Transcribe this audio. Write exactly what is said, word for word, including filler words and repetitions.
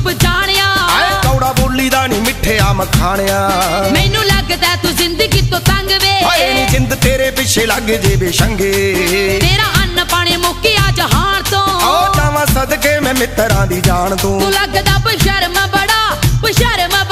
ਰੂਪ ਜਾਣਿਆ ਆਏ ਕੌੜਾ ਬੋਲੀ ਦਾ ਨੀ ਮਿੱਠਿਆ ਮਖਾਣਿਆ ਮੈਨੂੰ ਲੱਗਦਾ ਤੂੰ ਜ਼ਿੰਦਗੀ ਤੋਂ ਤੰਗ ਵੇ ਹਾਏ ਨੀ ਜਿੰਦ ਤੇਰੇ ਪਿੱਛੇ ਲੱਗ ਜੇ ਬੇਸ਼ੰਗੇ ਤੇਰਾ ਅੰਨ ਪਾਣੀ ਮੁੱਕਿਆ ਜਹਾਨ ਤੋਂ ਆ ਜਾਵਾਂ ਸਦਕੇ ਮੈਂ ਮਿੱਤਰਾਂ ਦੀ ਜਾਨ ਤੋਂ ਤੂੰ ਲੱਗਦਾ ਬਸ਼ਰਮ ਬੜਾ ਬਸ਼ਰਮ